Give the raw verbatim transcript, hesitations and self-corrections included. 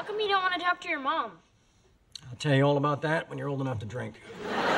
come you don't want to talk to your mom? I'll tell you all about that when you're old enough to drink.